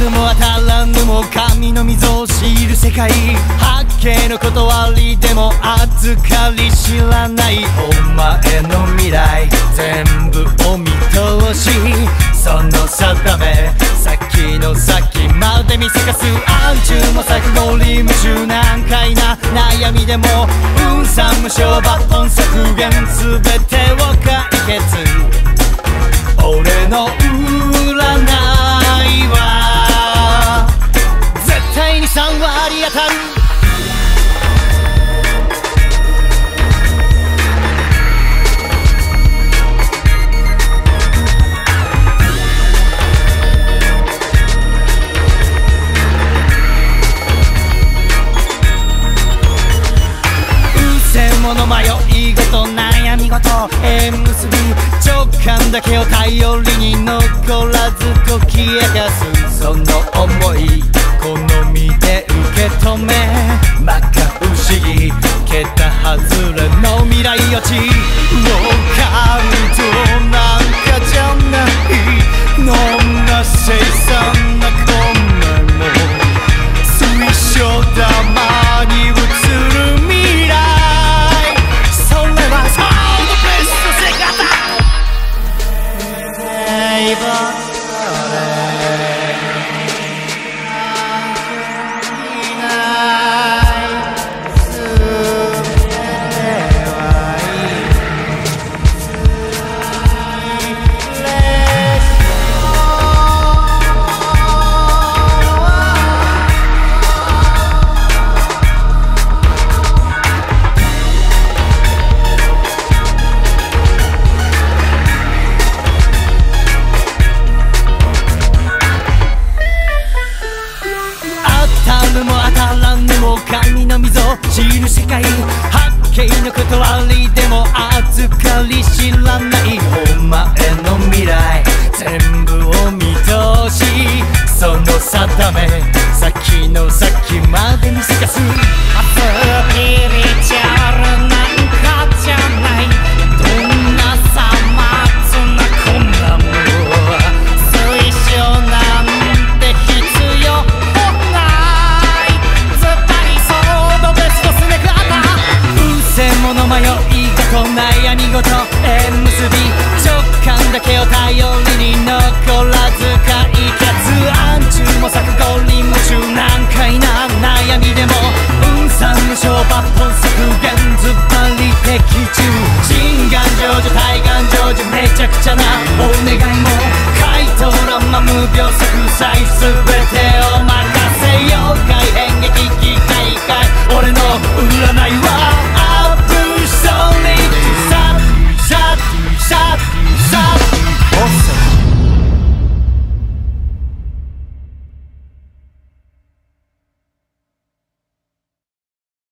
るも当たらぬも神の溝を知る世界、八景の断りでも預かり知らないお前の未来全部お見通し、その定め先の先まで見透かす暗中も作盛り夢中難解な悩みでも分散無償抜本削減全てを解決、俺の占いは絶対に3割当たる。の迷い事悩み事縁結び直感だけを頼りに残らず解き明かすその想い好みで受け止め摩訶不思議桁外れの未来予知ウォーカーとな